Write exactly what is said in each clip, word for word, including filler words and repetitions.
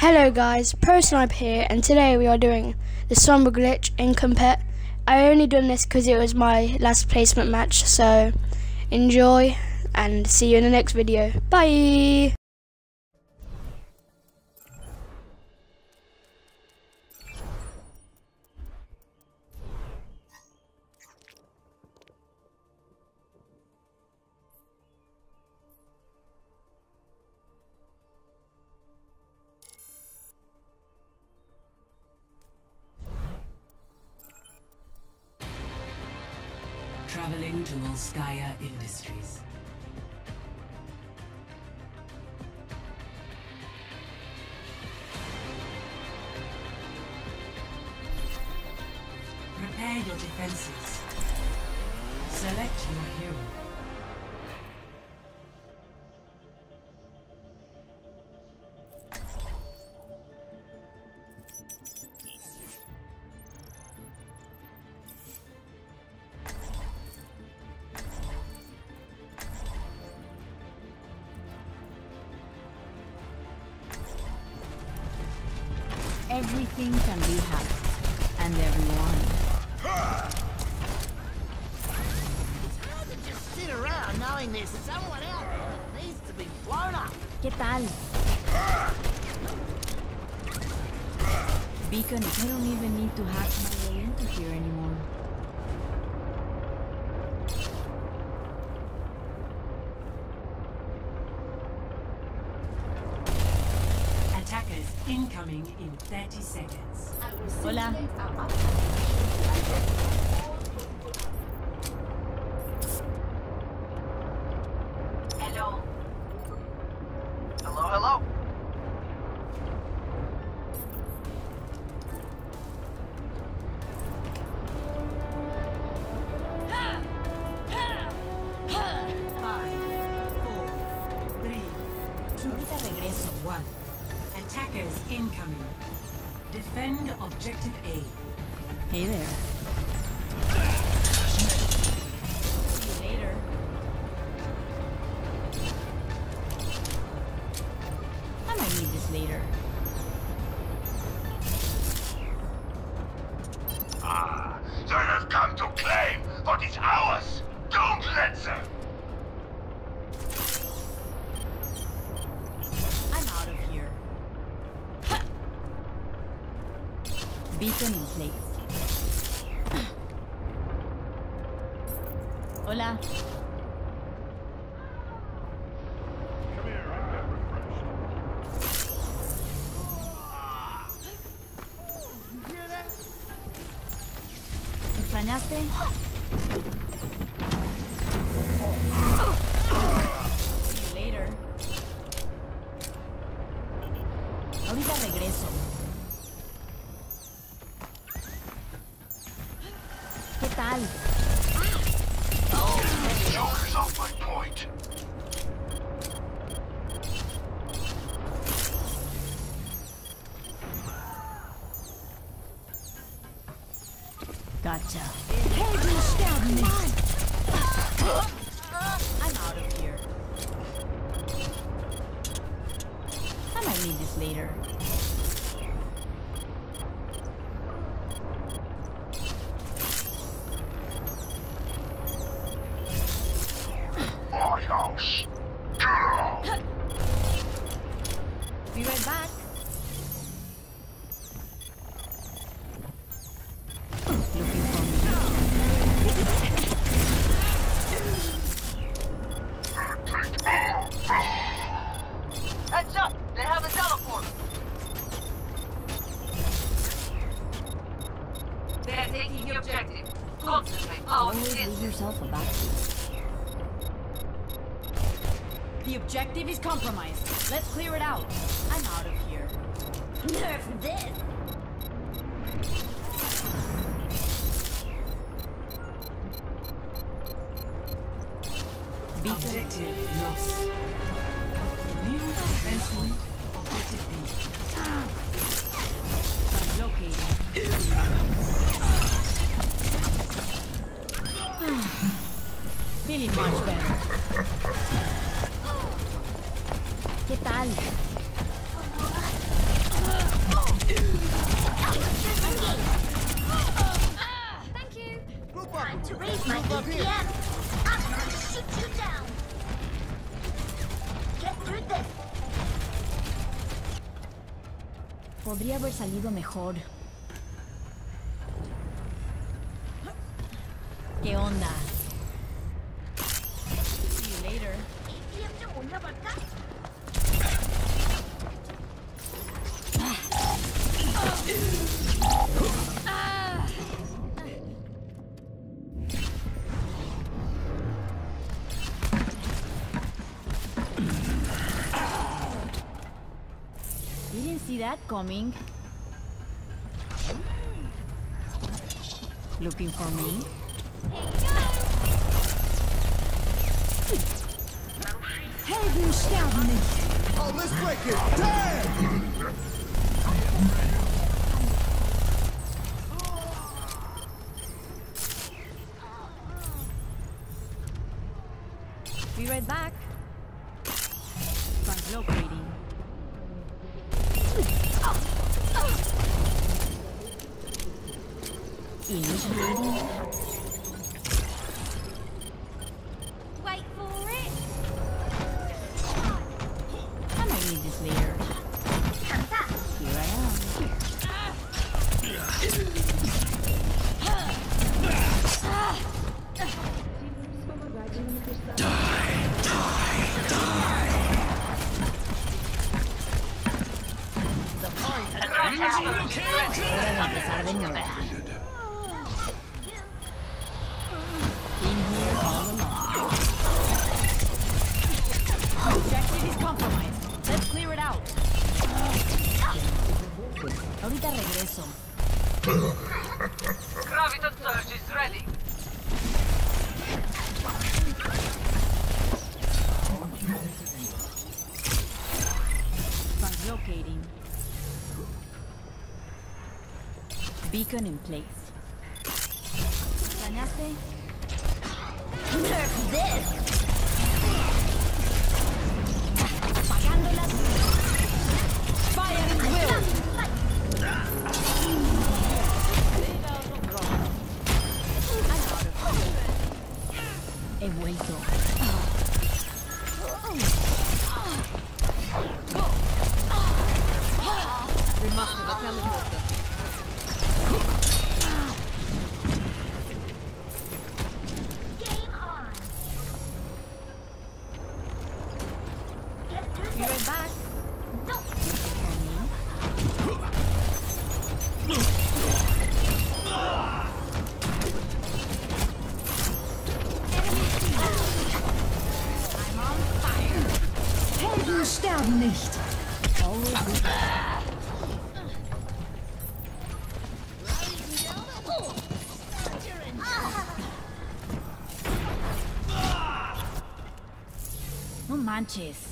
Hello guys, ProSnipe here, and today we are doing the Sombra glitch in Compet. I only done this because it was my last placement match, so enjoy and see you in the next video. Bye! Traveling to Volskaya Industries. Prepare your defenses. Select your hero. Everything can be hacked, and everyone. It's hard to just sit around knowing there's someone out there that needs to be blown up. ¿Qué tal? Beacon, I don't even need to hack my way into here anymore. Attackers incoming in thirty seconds. Hola. Hello. Hello, hello. Five, four, three, two, Ahorita regreso. one. Attackers incoming. Defend objective A. Hey there. See you later. I might need this later. Ah, they have come to claim what is ours. Don't let them. I'm out of here. Beacon in place. Hola. ¿Me extrañaste? See you later. Ahorita regreso. ¿Qué tal? Joke is off my point. Gotcha. I'm out of here. I might need this later. My house. Get out. Be right back. Looking for me. Heads up! They have a teleport. They are taking the objective. Concentrate power Always in. leave yourself a backseat. The objective is compromised. Let's clear it out. I'm out of here. Nerf this! Beacon. Objective lost. New defense point. Objective B. Located. Feeling much better. ¿Qué tal? Podría haber salido mejor. ¿Qué onda? See you later. Didn't see that coming. Looking for me? Helden sterben nicht. Oh, let's break it! Damn! Be right back. Translocating. Initiating. Wait for it. I might need this later. Here I am. Hora de empezar de nuevo. In here all along. Objective is compromised. Let's clear it out. Ahorita regreso. Graviton surge is ready. Translocating. Beacon in place. ¿Planeaste? Nerf this! Apagándolas. Fire at will! He vuelto. We must have a teleporter. Be right back. I'm on fire. Helden sterben nicht. Always good. No manches.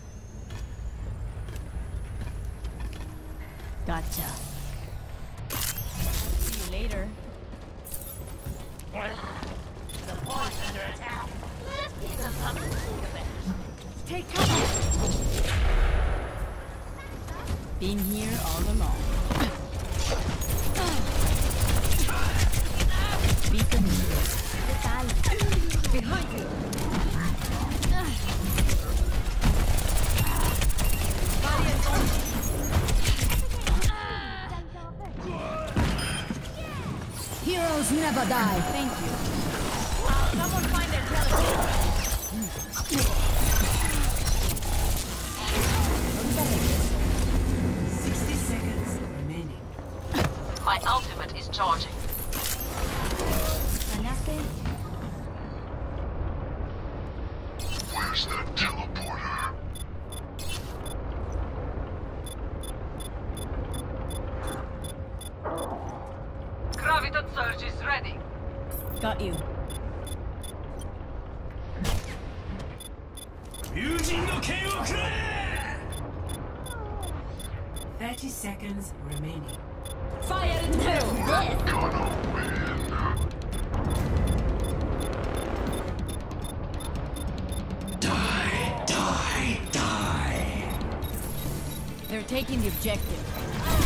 Gotcha. See you later. The point's under attack. Take cover. Been here all along. Beacon here. ¿Qué tal? Behind you. Heroes never die. Thank you. Uh, someone find their teleporter. Sixty seconds remaining. My ultimate is charging. ¿Planeaste? Where's the teleporter? Graviton surge is ready. Got you. Thirty seconds remaining. Fire in the hole. Gonna win. Die, die, die. They're taking the objective.